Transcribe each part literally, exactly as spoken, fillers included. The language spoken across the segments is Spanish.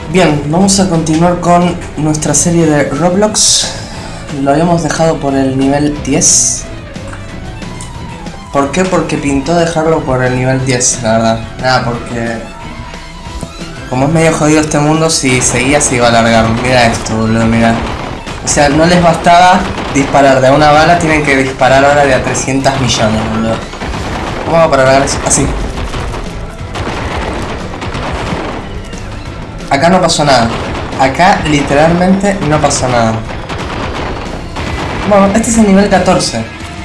Bien, vamos a continuar con nuestra serie de Roblox. Lo habíamos dejado por el nivel diez. ¿Por qué? Porque pintó dejarlo por el nivel diez, la verdad. Nada, porque... como es medio jodido este mundo, si seguía se iba a alargar. Mira esto, boludo, mira. O sea, no les bastaba disparar de a una bala, tienen que disparar ahora de a trescientos millones, boludo. ¿Cómo va para alargar eso? Así. Acá no pasó nada. Acá literalmente no pasó nada. Bueno, este es el nivel catorce.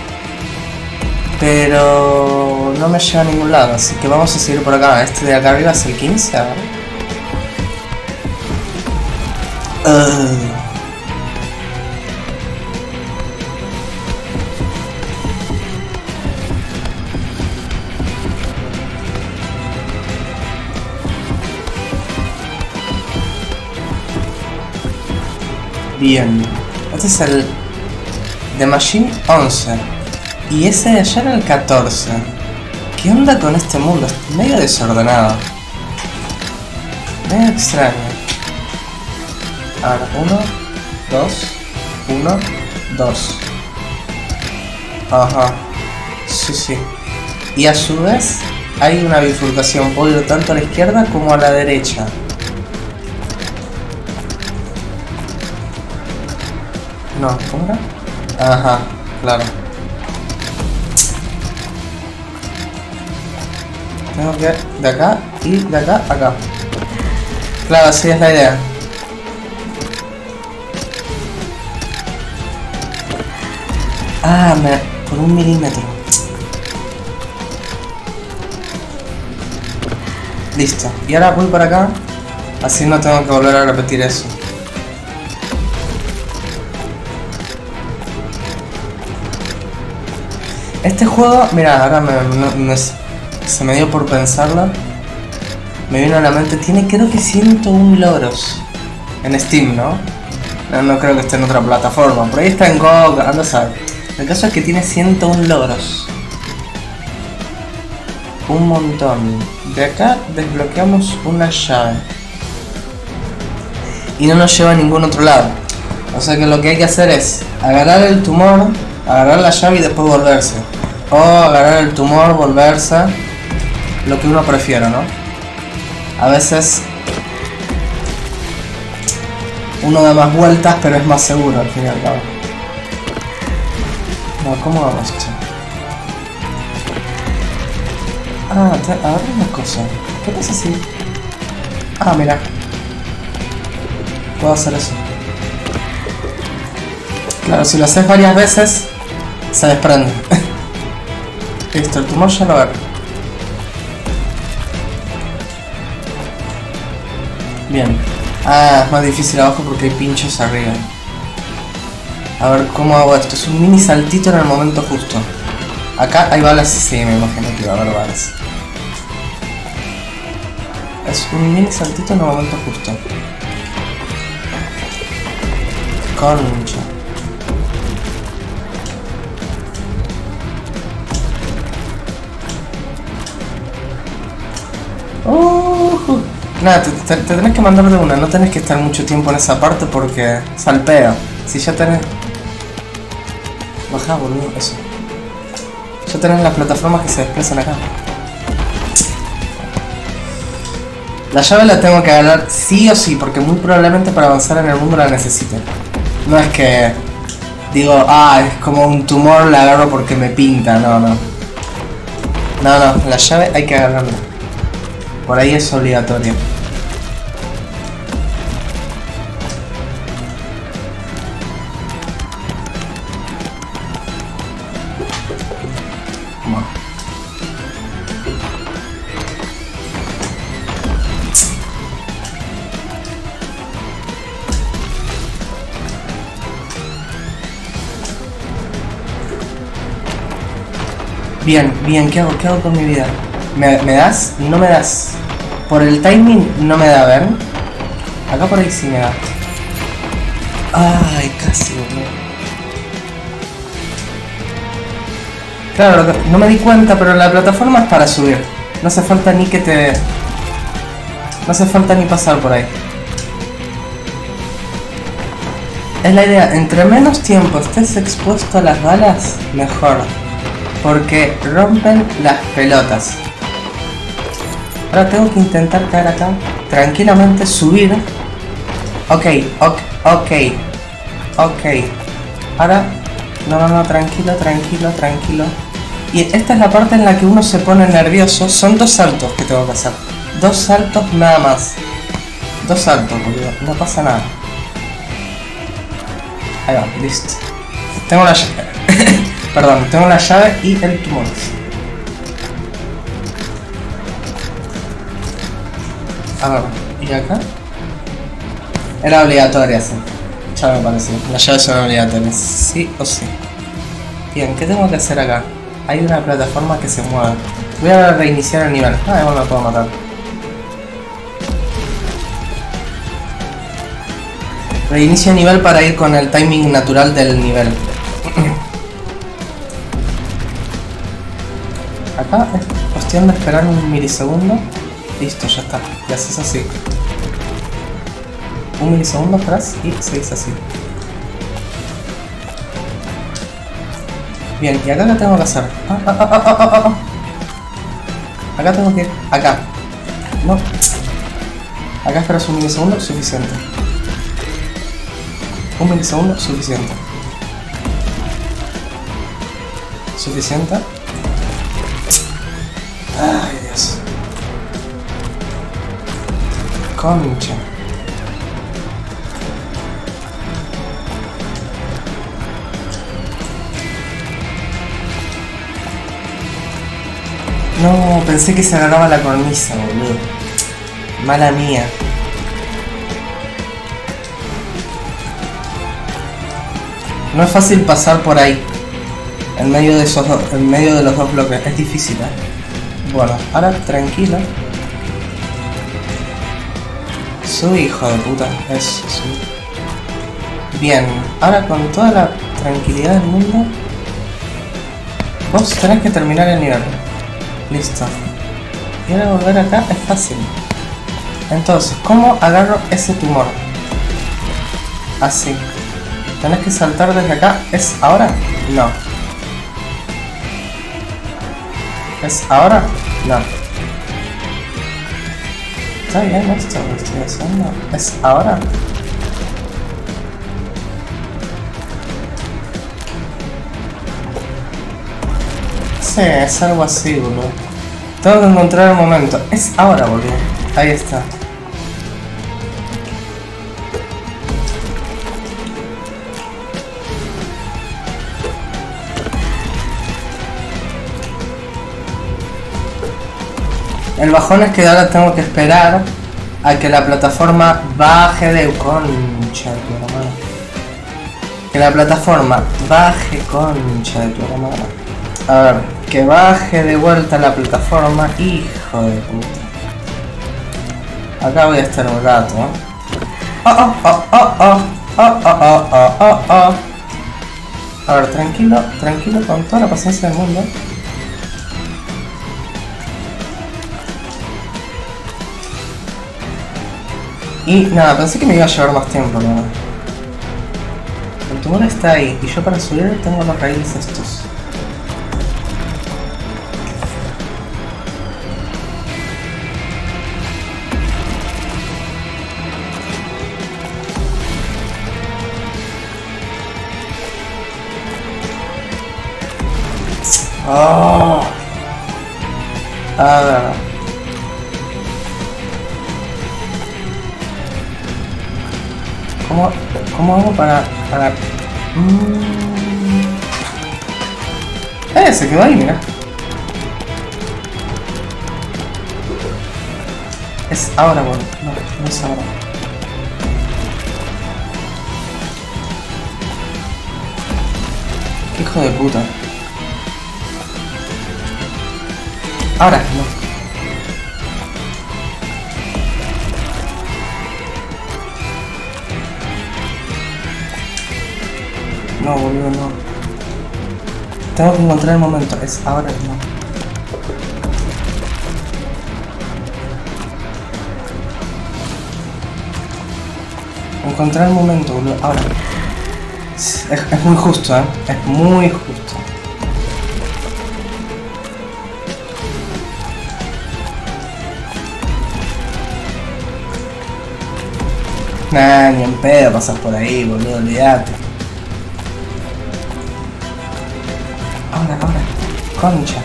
Pero no me lleva a ningún lado, así que vamos a seguir por acá. Este de acá arriba es el quince, a ver. Uh. Bien, este es el The Machine once. Y ese de allá era el catorce. ¿Qué onda con este mundo? Es medio desordenado. Medio extraño. A ver, uno, dos, uno, dos. Ajá. Sí, sí. Y a su vez hay una bifurcación. Puedo ir tanto a la izquierda como a la derecha. No, ¿cómo era? Ajá, claro. Tengo que ir de acá y de acá a acá. Claro, así es la idea. Ah, me... por un milímetro. Listo. Y ahora voy para acá. Así no tengo que volver a repetir eso. Este juego, mira, ahora me, me, me, se me dio por pensarlo. Me vino a la mente, tiene creo que ciento uno logros en Steam, ¿no? ¿no? No creo que esté en otra plataforma. Por ahí está en G O G, anda a saber. El caso es que tiene ciento uno logros. Un montón. De acá desbloqueamos una llave. Y no nos lleva a ningún otro lado. O sea que lo que hay que hacer es agarrar el tumor, agarrar la llave y después volverse. O agarrar el tumor, volverse. Lo que uno prefiera, ¿no? A veces uno da más vueltas, pero es más seguro al fin y al cabo. No, ¿cómo vamos esto? Ah, te agarré una cosa. ¿Qué pasa si...? Ah, mira. Puedo hacer eso. Claro, si lo haces varias veces, se desprende. Listo, el tumor ya lo agarro. Bien. Ah, es más difícil abajo porque hay pinchos arriba. A ver, ¿cómo hago esto? Es un mini saltito en el momento justo. Acá hay balas, sí, me imagino que va a haber balas. Es un mini saltito en el momento justo. Concha. Uh, nada, te, te, te tenés que mandar de una, no tenés que estar mucho tiempo en esa parte porque salpea. Si ya tenés... Bajá, boludo, eso. Ya tenés las plataformas que se desplazan acá. La llave la tengo que agarrar sí o sí, porque muy probablemente para avanzar en el mundo la necesite. No es que digo, ah, es como un tumor, la agarro porque me pinta, no, no. No, no, la llave hay que agarrarla. Por ahí es obligatorio. Bien, bien, ¿qué hago? ¿Qué hago con mi vida? ¿Me, me das? No me das. Por el timing no me da, ¿ver? Acá por ahí sí me da. Ay, casi, boludo. Claro, no me di cuenta, pero la plataforma es para subir. No hace falta ni que te... No hace falta ni pasar por ahí. Es la idea, entre menos tiempo estés expuesto a las balas, mejor. Porque rompen las pelotas. Ahora tengo que intentar caer acá, tranquilamente subir. Ok, ok, ok, ok. Ahora, no, no, no, tranquilo, tranquilo, tranquilo. Y esta es la parte en la que uno se pone nervioso. Son dos saltos que tengo que hacer. Dos saltos nada más. Dos saltos, boludo. No pasa nada. Ahí va, listo. Tengo la llave. Perdón, tengo la llave y el tumor. A ver, ¿y acá? Era obligatoria, sí. Ya me pareció. Las llaves son obligatorias. Sí o sí. Bien, ¿qué tengo que hacer acá? Hay una plataforma que se mueve. Voy a reiniciar el nivel. Ah, igual me puedo matar. Reinicio el nivel para ir con el timing natural del nivel. Acá es cuestión de esperar un milisegundo. Listo, ya está. Y haces así. Un milisegundo atrás y seguís así. Bien, ¿y acá qué tengo que hacer? Ah, ah, ah, ah, ah, ah, ah. Acá tengo que ir. Acá. No. Acá esperas un milisegundo, suficiente. Un milisegundo, suficiente. Suficiente. Ay, Dios. Concha. No, pensé que se agarraba la cornisa, boludo. Mala mía. No es fácil pasar por ahí. En medio de esos dos, en medio de los dos bloques. Es difícil, ¿eh? Bueno, ahora tranquilo. Sube, hijo de puta. Eso, sube. Bien, ahora con toda la tranquilidad del mundo, vos tenés que terminar el nivel. Listo. Y ahora volver acá es fácil. Entonces, ¿cómo agarro ese tumor? Así. Tenés que saltar desde acá. ¿Es ahora? No. ¿Es ahora? No. Está bien esto lo estoy haciendo. ¿Es ahora? Sí, es algo así, boludo. Tengo que encontrar el momento. Es ahora, boludo. Ahí está. El bajón es que ahora tengo que esperar a que la plataforma baje de... Concha de tu hermano. Que la plataforma baje, concha de tu hermano. A ver, que baje de vuelta la plataforma, hijo de puta. Acá voy a estar un rato, ¿eh? Oh, oh, oh, oh, oh, oh, oh, oh, oh, oh. A ver, tranquilo, tranquilo, con toda la paciencia del mundo. Y nada, pensé que me iba a llevar más tiempo, ¿no? El tumor está ahí, y yo para subir tengo los raíles estos. Oh. A ver. ¿Cómo, ¿Cómo hago para... para... Mm... Eh, se quedó ahí, mira. Es ahora, boludo. No, no es ahora. Qué hijo de puta. Ahora, no. No, boludo, no. Tengo que encontrar el momento. Es ahora, no. Encontrar el momento, boludo. Ahora. Es, es muy justo, ¿eh? Es muy justo. Nah, ni en pedo pasas por ahí, boludo, olvídate. Ahora, ahora, concha.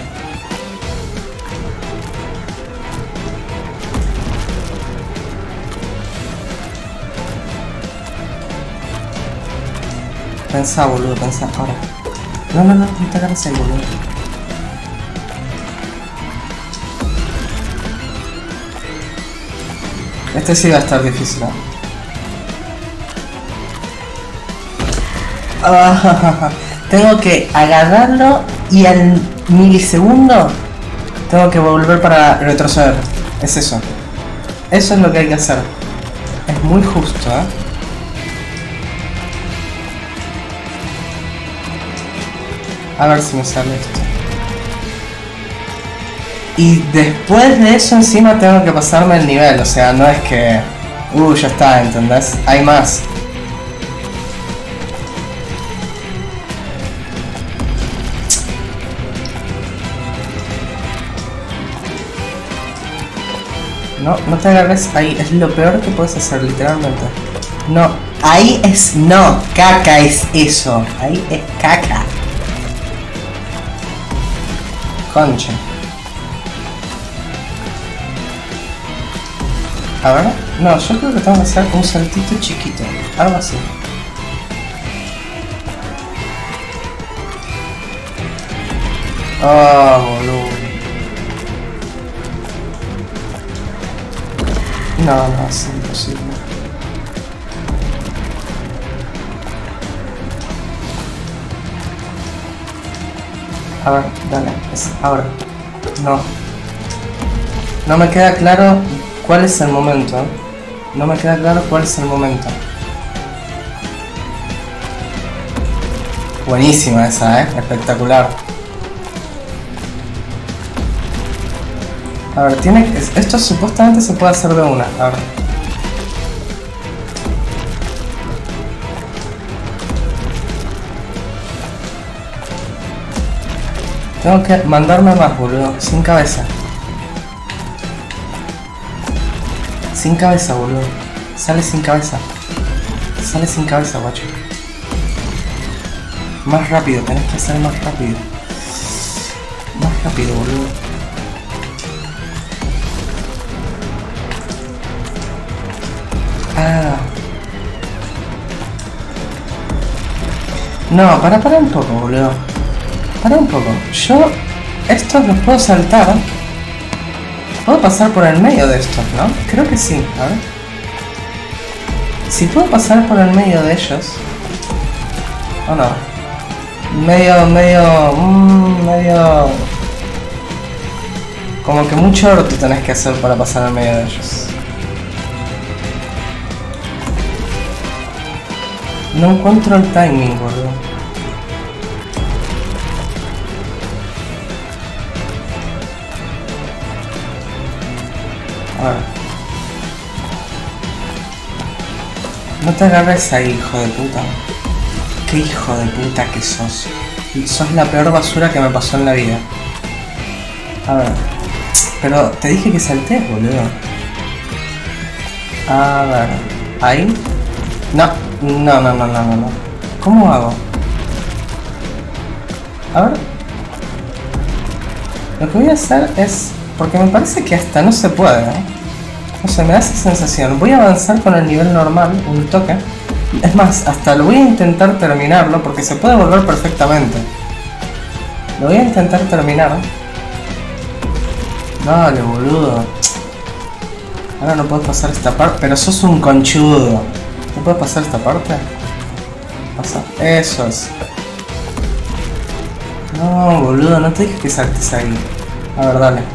Pensá, boludo, pensá, ahora. No, no, no, no te agarres ahí, boludo. Este sí va a estar difícil, ¿eh? Ah, tengo que agarrarlo y al milisegundo tengo que volver para retroceder. Es eso. Eso es lo que hay que hacer. Es muy justo, ¿eh? A ver si me sale esto. Y después de eso encima tengo que pasarme el nivel. O sea, no es que... Uh, ya está, ¿entendés? Hay más. No, no te agarres ahí, es lo peor que puedes hacer, literalmente. No, ahí es no, caca es eso, ahí es caca. Concha. A ver, no, yo creo que tengo que hacer un saltito chiquito, algo así. Oh, boludo. No, no, es imposible. A ver, dale, es ahora. No. No me queda claro cuál es el momento. No me queda claro cuál es el momento. Buenísima esa, eh. Espectacular. A ver, tiene que... Esto supuestamente se puede hacer de una. A ver. Tengo que mandarme más, boludo. Sin cabeza. Sin cabeza, boludo. Sale sin cabeza. Sale sin cabeza, guacho. Más rápido, tenés que hacer más rápido. Más rápido, boludo. Ah. No, para, para un poco, boludo. Para un poco. Yo estos los puedo saltar. Puedo pasar por el medio de estos, ¿no? Creo que sí. A ver. Si puedo pasar por el medio de ellos. ¿O no? Medio, medio... Mmm, medio... Como que mucho orto tenés que hacer para pasar en medio de ellos. No encuentro el timing, boludo. A ver. No te agarres ahí, hijo de puta. Qué hijo de puta que sos. Sos la peor basura que me pasó en la vida. A ver. Pero te dije que saltés, boludo. A ver. Ahí. No. No, no, no, no, no, no. ¿Cómo hago? A ver. Lo que voy a hacer es... Porque me parece que hasta no se puede, ¿eh? No sé, me da esa sensación. Voy a avanzar con el nivel normal, un toque. Es más, hasta lo voy a intentar terminarlo porque se puede volver perfectamente. Lo voy a intentar terminar. Dale, boludo. Ahora no puedo pasar esta parte, pero sos un conchudo. ¿No puedes pasar esta parte? Pasa. Eso es. No, boludo, no te dije que saltes ahí. A ver, dale.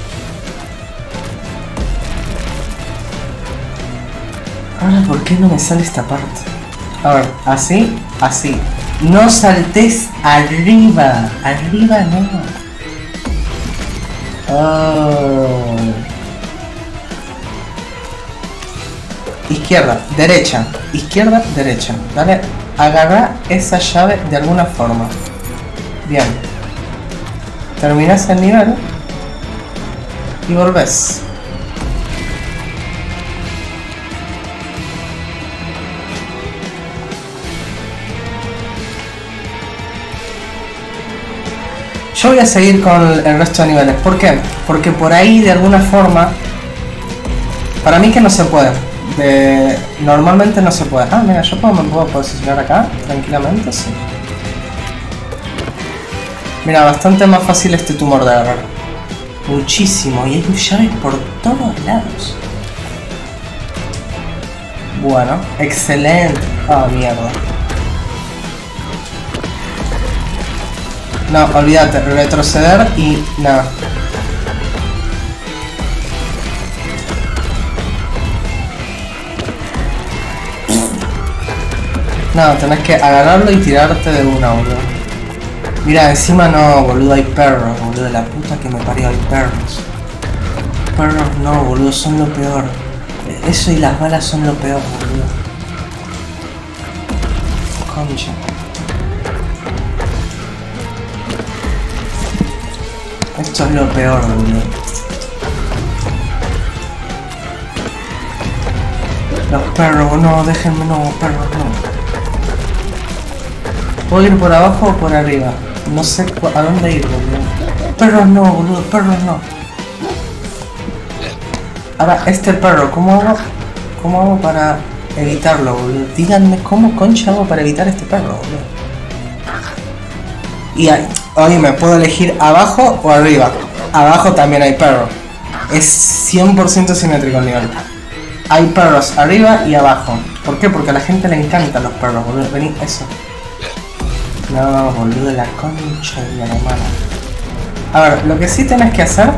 Ahora, ¿por qué no me sale esta parte? A ver, así, así. No saltes arriba. Arriba no. Oh. Izquierda, derecha, izquierda, derecha. Dale, agarra esa llave de alguna forma. Bien. Terminás el nivel y volvés. Yo voy a seguir con el resto de niveles. ¿Por qué? Porque por ahí de alguna forma, para mí que no se puede. De... Normalmente no se puede. Ah, mira, yo puedo, me puedo posicionar acá tranquilamente, sí. Mira, bastante más fácil este tumor de agarrar. Muchísimo. Y hay llaves por todos lados. Bueno, excelente. Ah, mierda. No, olvídate, retroceder y nada. No, tenés que agarrarlo y tirarte de una, boludo. Mira, encima no, boludo, hay perros, boludo. La puta que me parió, hay perros. Perros no, boludo, son lo peor. Eso y las balas son lo peor, boludo. Concha. Esto es lo peor, boludo. Los perros, no, déjenme, no, perros, no. ¿Puedo ir por abajo o por arriba? No sé a dónde ir, boludo. Perros no, boludo, perros no. Ahora, este perro, ¿cómo hago? ¿Cómo hago para evitarlo, boludo? Díganme cómo concha hago para evitar este perro, boludo. Y ahí, oye, me puedo elegir abajo o arriba. Abajo también hay perro. Es cien por ciento simétrico el nivel. Hay perros arriba y abajo. ¿Por qué? Porque a la gente le encantan los perros, boludo. Vení, eso. No, boludo, la concha de mi hermana. A ver, lo que sí tenés que hacer...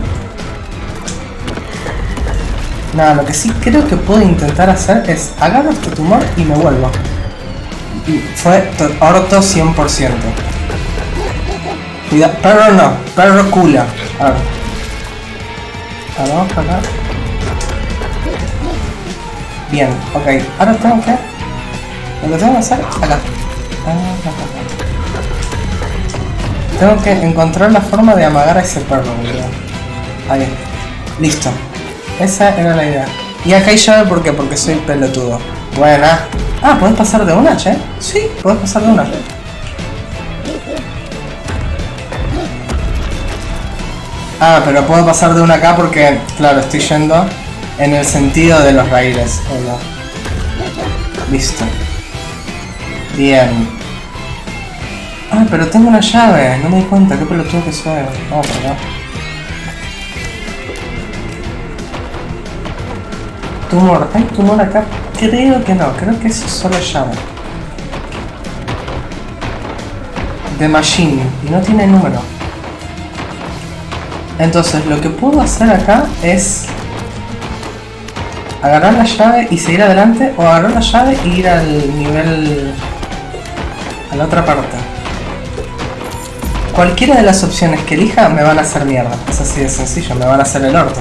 Nada, lo que sí creo que puedo intentar hacer es... Agarro este tumor y me vuelvo. Y fue orto cien por ciento. Cuidado, perro no, perro culo. A ver. Ahora vamos para acá. Bien, ok. Ahora tengo que... Lo que tengo que hacer, acá. Tengo que encontrar la forma de amagar a ese perro, boludo. Ahí. Listo. Esa era la idea. Y acá hay llave, ¿por qué? Porque soy pelotudo. Buena. Ah, ¿podés pasar de una, che? Sí, podés pasar de una. Ah, pero puedo pasar de una acá porque, claro, estoy yendo en el sentido de los raíles. Hola. Listo. Bien. Ah, pero tengo una llave. No me di cuenta. Qué pelotudo que soy. Vamos por acá. Tumor. ¿Hay tumor acá? Creo que no. Creo que eso es solo llave. The Machine. Y no tiene número. Entonces lo que puedo hacer acá es agarrar la llave y seguir adelante, o agarrar la llave y ir al nivel, a la otra parte. Cualquiera de las opciones que elija me van a hacer mierda, es así de sencillo, me van a hacer el orto.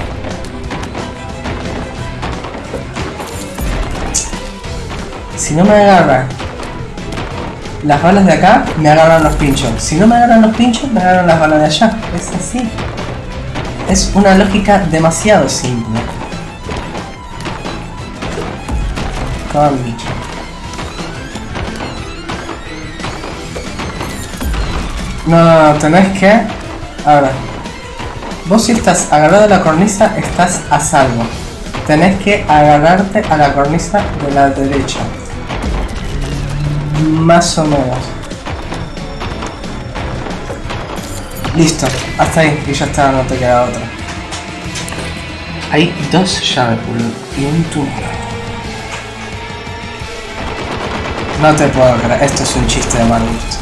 Si no me agarra las balas de acá, me agarran los pinchos. Si no me agarran los pinchos, me agarran las balas de allá. Es así. Es una lógica demasiado simple. Con bicho. No, no, no, tenés que... Ahora. Vos si estás agarrado a la cornisa, estás a salvo. Tenés que agarrarte a la cornisa de la derecha. Más o menos. Listo, hasta ahí, y ya está, no te queda otra. Hay dos llaves, boludo, y un tumor. No te puedo creer, esto es un chiste de mal gusto.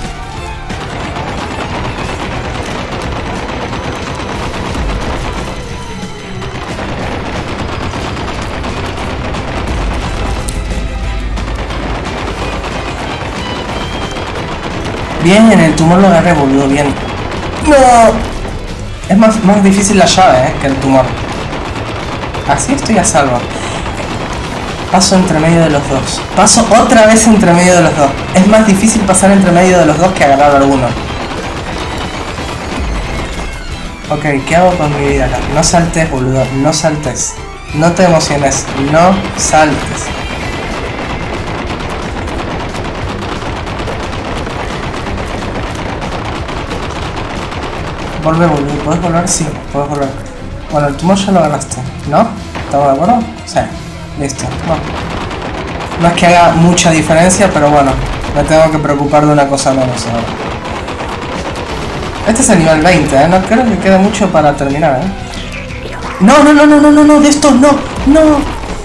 Bien, el tumor lo agarré, boludo, bien. ¡No! Es más, más difícil la llave, eh, que el tumor. Así estoy a salvo. Paso entre medio de los dos. Paso otra vez entre medio de los dos. Es más difícil pasar entre medio de los dos que agarrar alguno. Ok, ¿qué hago con mi vida acá? No saltes, boludo. No saltes. No te emociones. No saltes. Volve, boludo. ¿Puedes volver? Sí, puedes volver. Bueno, el tumor ya lo ganaste, ¿no? ¿Estamos de acuerdo? Sí. Listo. Bueno. No es que haga mucha diferencia, pero bueno. Me tengo que preocupar de una cosa menos ahora. Este es el nivel veinte, ¿eh? No creo que quede mucho para terminar, ¿eh? No, no, no, no, no, no, no, de estos no, no.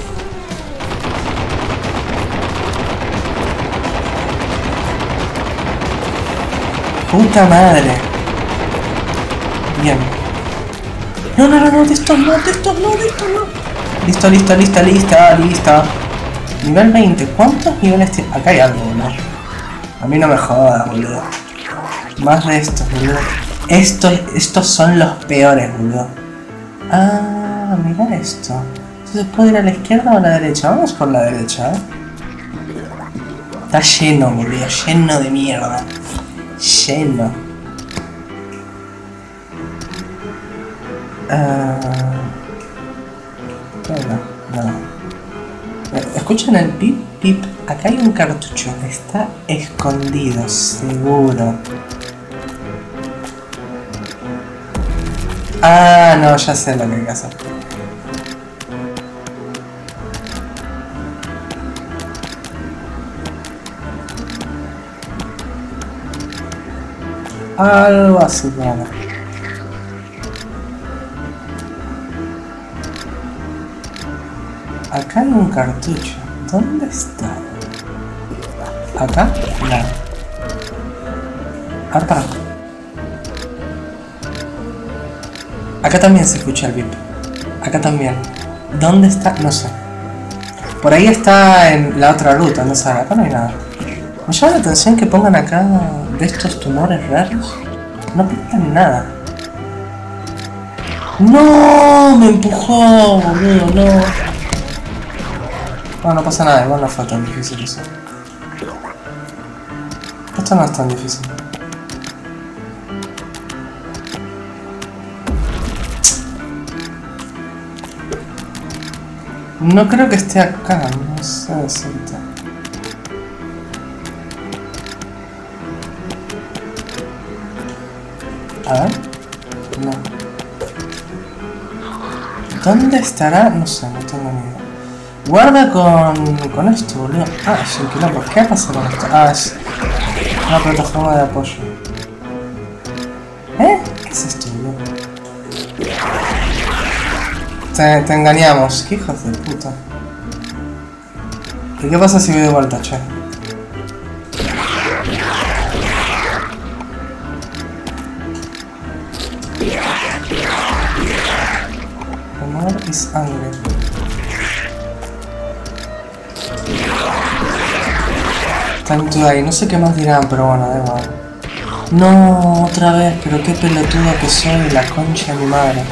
Puta madre. Bien. No, no, no, no, de estos no, de estos no, de estos no. Listo, listo, lista, lista, lista. Nivel veinte, ¿cuántos niveles tiene? Acá hay algo, boludo. A mí no me jodas, boludo. Más de estos, boludo. Estos, estos son los peores, boludo. Ah, mira esto. Entonces, ¿puedo ir a la izquierda o a la derecha? Vamos por la derecha, ¿eh? Está lleno, boludo. Lleno de mierda. Lleno. Ah... Bueno, no. ¿Escuchan el pip pip? Acá hay un cartucho. Está escondido, seguro. Ah, no, ya sé lo que hay que hacer. Algo así, bueno. Acá hay un cartucho. ¿Dónde está? ¿Acá? No. Acá. Acá también se escucha el bip. Acá también. ¿Dónde está? No sé. Por ahí está en la otra ruta, no sé. Acá no hay nada. Me llama la atención que pongan acá de estos tumores raros. No pintan nada. ¡No! Me empujó, boludo, no. Bueno, no pasa nada, igual no fue tan difícil eso. Esto no es tan difícil. No creo que esté acá, no sé decirte. A ver. No. ¿Dónde estará? No sé, no tengo ni idea. Guarda con, con esto, boludo. Ah, es un quilombo. ¿Qué pasa con esto? Ah, es una plataforma de apoyo. ¿Eh? ¿Qué es esto, boludo? Te, te engañamos. ¿Qué hijos de puta? ¿Y qué pasa si voy de vuelta, che? Amor y sangre. Tanto ahí, no sé qué más dirán, pero bueno, da igual. No, otra vez, pero qué pelotudo que soy, la concha de mi madre.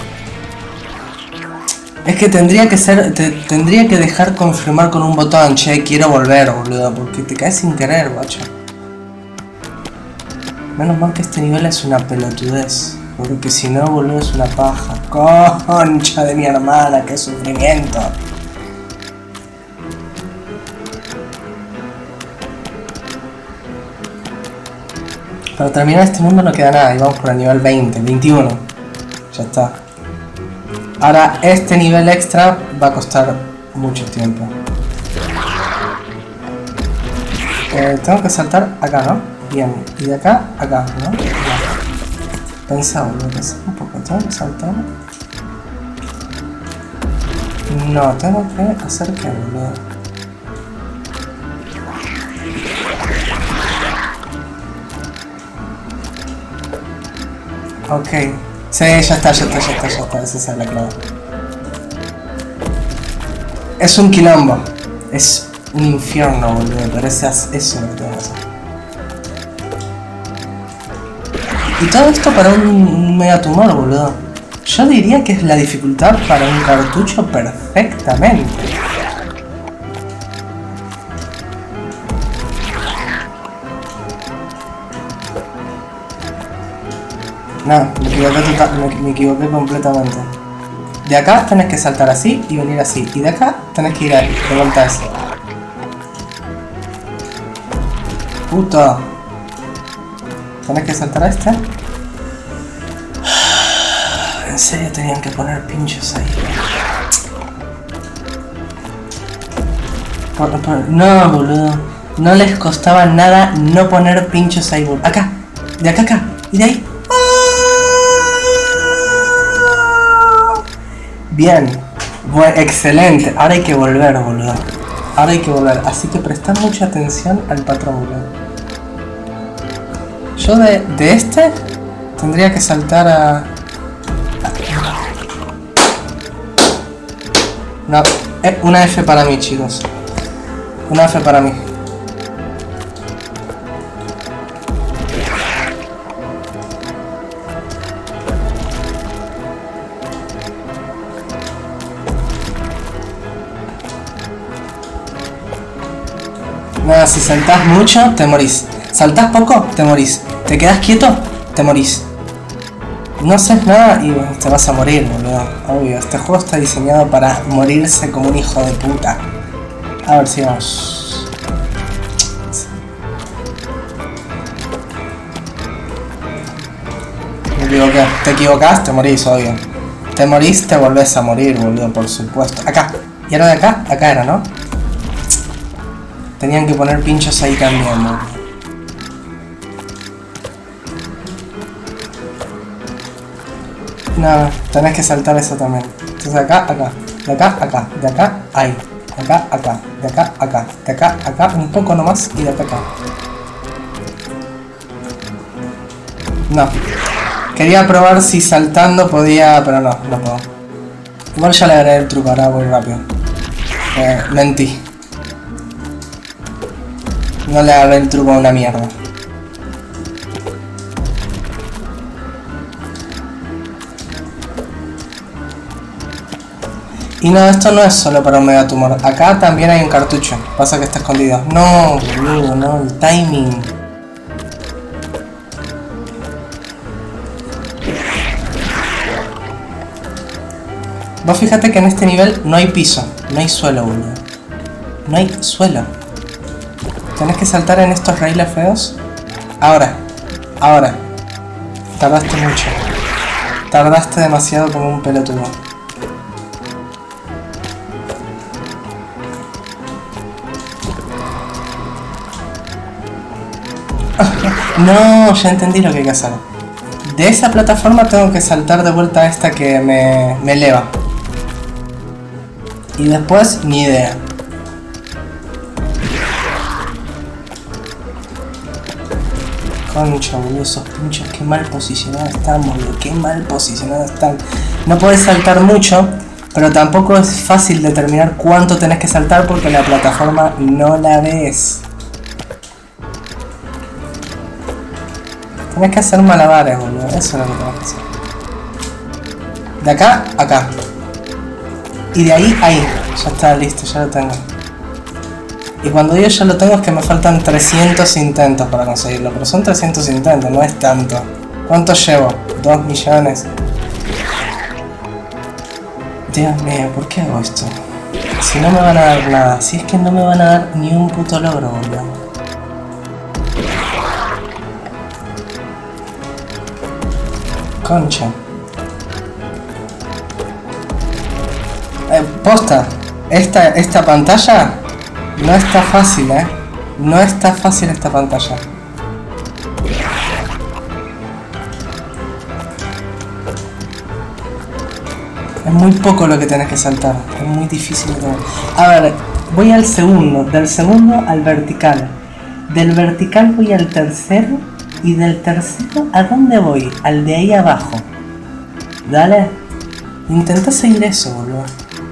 Es que tendría que ser, te, tendría que dejar confirmar con un botón, che, quiero volver, boludo, porque te caes sin querer, guacho. Menos mal que este nivel es una pelotudez, porque si no, boludo, es una paja. Concha de mi hermana, qué sufrimiento. Para terminar este mundo no queda nada y vamos por el nivel veinte, veintiuno. Ya está. Ahora este nivel extra va a costar mucho tiempo. Eh, tengo que saltar acá, ¿no? Bien. Y de acá, acá, ¿no? Bien. Pensá, boludo, pensá un poco. Tengo que saltar. No, tengo que hacer que, boludo. Ok. Sí, ya está, ya está, ya está, ya está. Esa es la clave. Es un quilombo. Es un infierno, boludo. Pero eso es lo que tengo que hacer. Y todo esto para un, un megatumor, boludo. Yo diría que es la dificultad para un cartucho perfectamente. No, me equivoqué, total, me, me equivoqué completamente. De acá tenés que saltar así y venir así. Y de acá tenés que ir ahí, de vuelta a eso. Puto. Tenés que saltar a este. En serio tenían que poner pinchos ahí. Por, por, no, boludo. No les costaba nada no poner pinchos ahí, boludo. Acá. De acá acá. Y de ahí. Bien. Bueno, excelente. Ahora hay que volver, boludo. Ahora hay que volver. Así que prestad mucha atención al patrón, boludo. Yo de, de este tendría que saltar a... No, eh, una F para mí, chicos. Una F para mí. Nada, si saltás mucho, te morís. Saltás poco, te morís. Te quedás quieto, te morís. No haces nada y te vas a morir, boludo. Obvio, este juego está diseñado para morirse como un hijo de puta. A ver si vamos. Me equivoqué. Te equivocás, te morís, obvio. Te morís, te volvés a morir, boludo, por supuesto. Acá. Y ahora de acá, acá era, ¿no? Tenían que poner pinchos ahí también, boludo. Nada, tenés que saltar eso también. Entonces acá, acá, de acá, acá, de acá, ahí, de acá, acá, de acá, acá, de acá, acá, un poco nomás y de acá, acá. No. Quería probar si saltando podía, pero no, no puedo. Igual ya le haré el truco, ahora voy rápido. Eh, mentí. No le haré el truco a una mierda. Y no, esto no es solo para un megatumor. Acá también hay un cartucho. Pasa que está escondido. No, boludo, no, el timing. Vos fíjate que en este nivel no hay piso, no hay suelo, boludo. No hay suelo. Tenés que saltar en estos raíles feos. Ahora, ahora. Tardaste mucho. Tardaste demasiado como un pelotudo. No, ya entendí lo que hay que hacer. De esa plataforma tengo que saltar de vuelta a esta que me, me eleva. Y después, ni idea. Concha, boludo, esos pinchos, qué mal posicionados están, boludo, qué mal posicionados están. No podés saltar mucho, pero tampoco es fácil determinar cuánto tenés que saltar porque la plataforma no la ves. Tenés que hacer malabares, boludo, eso es lo que tenés que hacer. De acá, acá. Y de ahí, ahí. Ya está, listo, ya lo tengo. Y cuando digo ya lo tengo es que me faltan trescientos intentos para conseguirlo. Pero son trescientos intentos, no es tanto. ¿Cuánto llevo? dos millones. Dios mío, ¿por qué hago esto? Si no me van a dar nada. Si es que no me van a dar ni un puto logro, boludo. Concha. Eh, posta. Esta, esta pantalla no está fácil, eh. No está fácil esta pantalla. Es muy poco lo que tenés que saltar. Es muy difícil. A ver, voy al segundo. Del segundo al vertical. Del vertical voy al tercero. Y del tercero, ¿a dónde voy? Al de ahí abajo. Dale. Intenta seguir eso, boludo.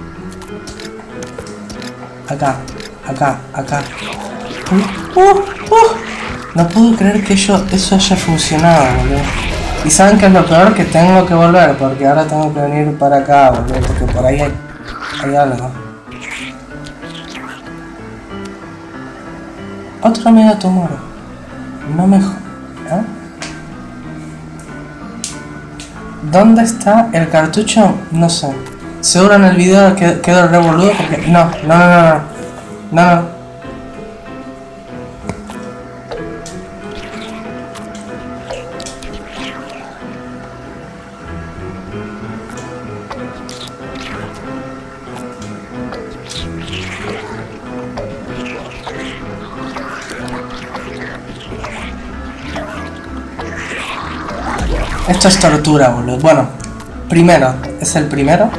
Acá, acá, acá. Uh, uh, uh. No puedo creer que yo, eso haya funcionado, boludo. Y saben que es lo peor, que tengo que volver, porque ahora tengo que venir para acá, boludo, porque por ahí hay, hay algo. Otro megatumor. No me... ¿Eh? ¿Dónde está el cartucho? No sé. Seguro en el video que quedó re boludo porque... No, no, no, no, no. No, no. Esto es tortura, boludo. Bueno, primero, es el primero.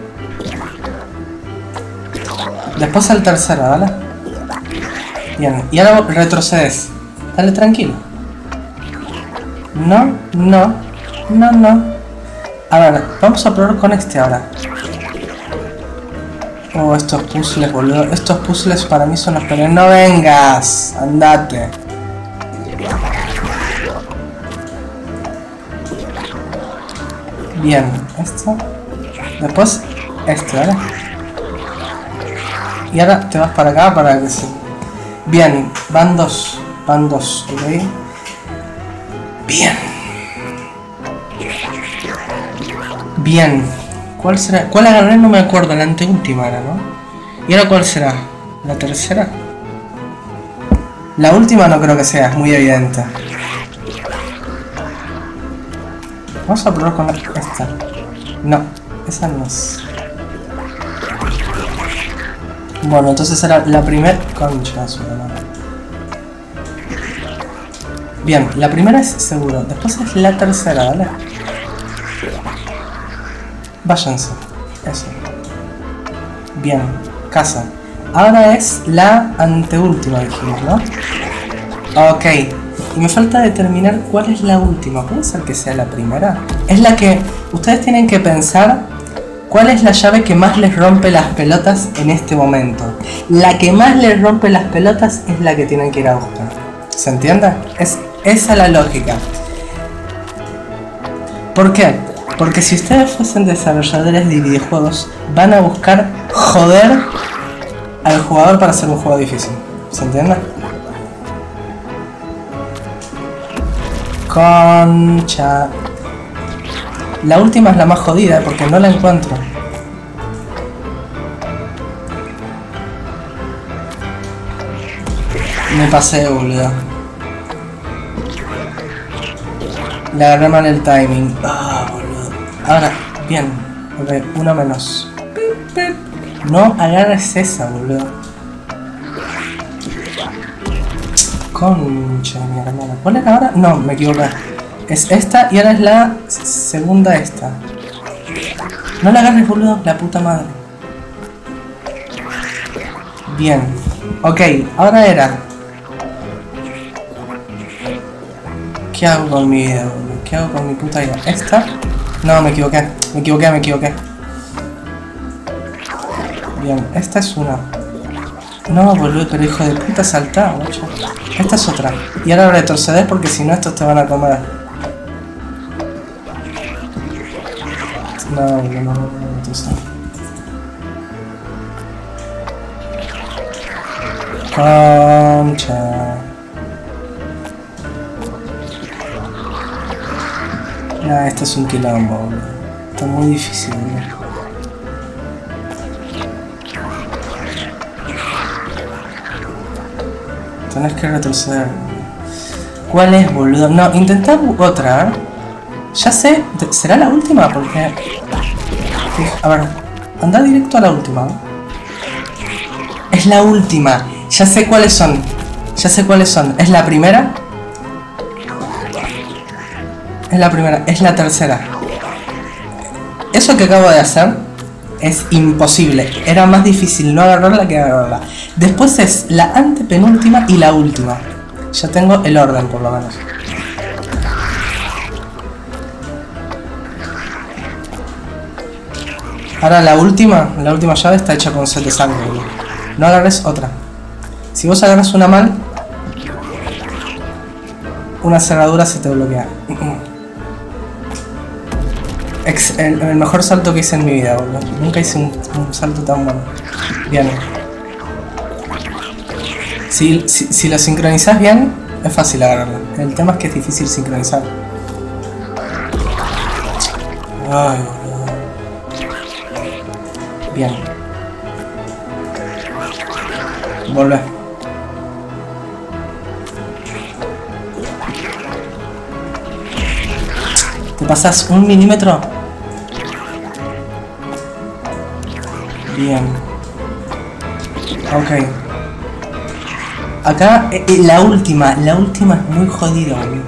Después el tercero, ¿vale? Bien, y ahora retrocedes. Dale, tranquilo. No, no, no, no. A ver, vamos a probar con este ahora. Oh, estos puzzles, boludo. Estos puzzles para mí son los peores. No vengas, andate. Bien, esto. Después, este, ¿vale? Y ahora te vas para acá para que se... Bien, van dos. Van dos, ¿ok? Bien. Bien. ¿Cuál será? ¿Cuál agarré? No me acuerdo, la anteúltima era, ¿no? ¿Y ahora cuál será? ¿La tercera? La última no creo que sea, es muy evidente. Vamos a probar con esta. No, esa no es. Bueno, entonces era la primera... Concha, su madre. Bien, la primera es seguro. Después es la tercera, ¿vale? Váyanse. Eso. Bien, casa. Ahora es la anteúltima, dijimos, ¿no? Ok. Y me falta determinar cuál es la última. ¿Puede ser que sea la primera? Es la que... Ustedes tienen que pensar cuál es la llave que más les rompe las pelotas en este momento. La que más les rompe las pelotas es la que tienen que ir a buscar. ¿Se entiende? Es esa la lógica. ¿Por qué? Porque si ustedes fuesen desarrolladores de videojuegos, van a buscar joder al jugador para hacer un juego difícil. ¿Se entiende? Concha. La última es la más jodida porque no la encuentro. Me pasé, boludo. Le agarré mal el timing. Ah, boludo. Ahora, bien. Ok, una menos. No agarres esa, boludo. Concha, mi hermana. ¿Cuál era ahora? No, me equivoqué. Es esta y ahora es la segunda esta. No la agarres, boludo. La puta madre. Bien. Ok, ahora era... ¿Qué hago con mi vida, boludo? ¿Qué hago con mi puta vida? ¿Esta? No, me equivoqué. Me equivoqué, me equivoqué. Bien, esta es una. No, boludo, pero hijo de puta, saltá, macho. Esta es otra. Y ahora retrocedes porque si no estos te van a comer. No, no, no, no, no, retroceder. Concha. Nah, esto es un quilombo, boludo. Está muy difícil, boludo. Tenés que retroceder. ¿Cuál es, boludo? No, intentar otra, ¿eh? Ya sé, ¿será la última? Porque... A ver, anda directo a la última. Es la última. Ya sé cuáles son. Ya sé cuáles son. ¿Es la primera? Es la primera. Es la tercera. Eso que acabo de hacer es imposible. Era más difícil no agarrarla que agarrarla. Después es la antepenúltima y la última. Ya tengo el orden, por lo menos. Ahora la última, la última llave está hecha con set de sangre. No agarres otra. Si vos agarras una mal, una cerradura se te bloquea. Ex el, el mejor salto que hice en mi vida, boludo. Nunca hice un, un salto tan bueno. Bien. Si, si, si lo sincronizás bien, es fácil agarrarlo. El tema es que es difícil sincronizar. Ay, boludo. Bien. Volvé. ¿Te pasas un milímetro? Bien. Ok. Acá eh, la última, la última es muy jodida, boludo.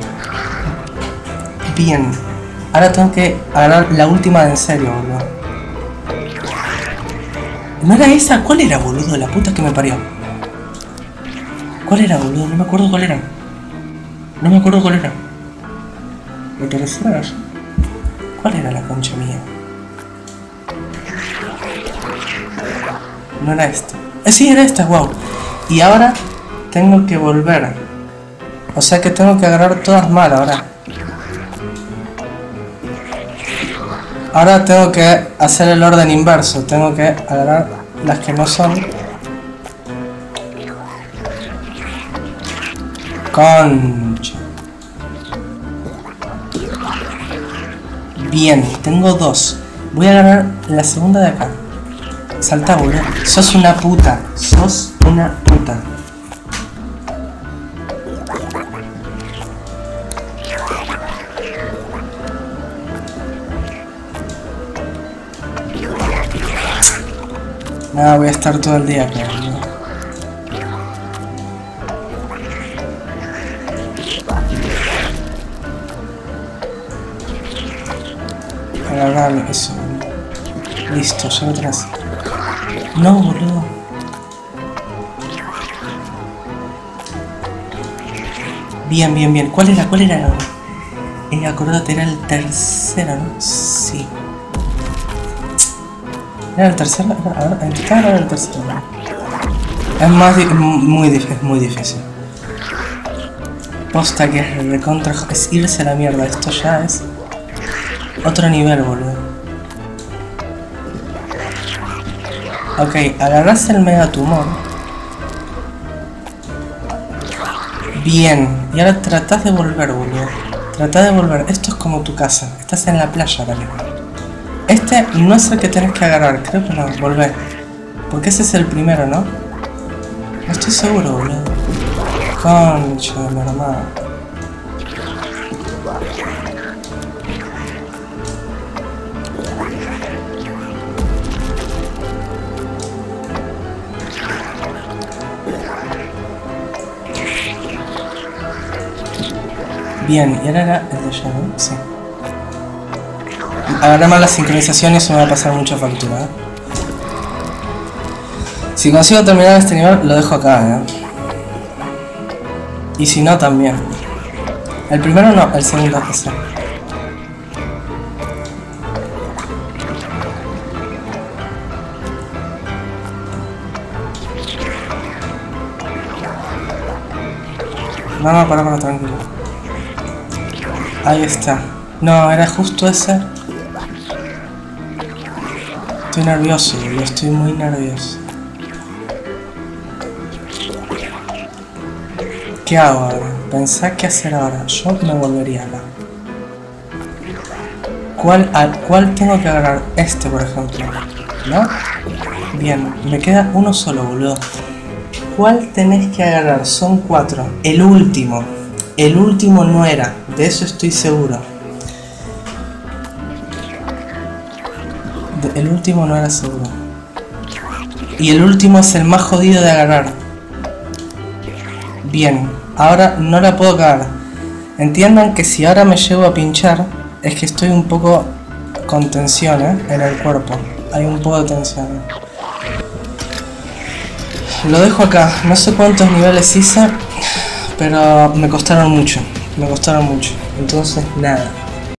Bien. Ahora tengo que agarrar la última de en serio, boludo. ¿No era esa? ¿Cuál era, boludo? La puta que me parió. ¿Cuál era, boludo? No me acuerdo cuál era. No me acuerdo cuál era. ¿La tercera era yo? ¿Cuál era la concha mía? No era esta. Eh, sí, era esta, wow. Y ahora tengo que volver. O sea que tengo que agarrar todas mal ahora. Ahora tengo que hacer el orden inverso. Tengo que agarrar las que no son. Concha. Bien, tengo dos. Voy a agarrar la segunda de acá. Salta, boludo. Sos una puta. Sos una puta. Nada, voy a estar todo el día acá, boludo. Agarrarlo, eso. Listo, ya lo tenés. No, boludo. Bien, bien, bien. ¿Cuál era? ¿Cuál era? Eh, acordate, era el tercero, ¿no? Sí. ¿Era el tercero? A ver, ¿está era el tercero? Es más, di muy, es muy difícil. Posta que es recontra... Es irse a la mierda. Esto ya es... otro nivel, boludo. Ok, agarrás el megatumor. Bien. Y ahora tratás de volver, boludo. Tratás de volver. Esto es como tu casa. Estás en la playa ahora mismo. Este no es el que tenés que agarrar. Creo que no. Volver. Porque ese es el primero, ¿no? No estoy seguro, boludo. Concha de mi hermano. Bien, y ahora era el de allá, ¿no? Sí. Agarré mal la sincronización y eso me va a pasar mucha factura, ¿eh? Si consigo terminar este nivel, lo dejo acá, ¿eh? Y si no, también. El primero no, el segundo ese. No, no, para, para, tranquilo. Ahí está. No, era justo ese. Estoy nervioso, yo estoy muy nervioso. ¿Qué hago ahora? Pensá qué hacer ahora. Yo me volvería acá. ¿Cuál, a, ¿Cuál tengo que agarrar? Este, por ejemplo. ¿No? Bien, me queda uno solo, boludo. ¿Cuál tenés que agarrar? Son cuatro. El último. El último no era. De eso estoy seguro. De, el último no era seguro. Y el último es el más jodido de agarrar. Bien. Ahora no la puedo cagar. Entiendan que si ahora me llevo a pinchar, es que estoy un poco con tensión, ¿eh? En el cuerpo. Hay un poco de tensión. Lo dejo acá. No sé cuántos niveles hice, pero me costaron mucho. Me costaron mucho. Entonces, nada.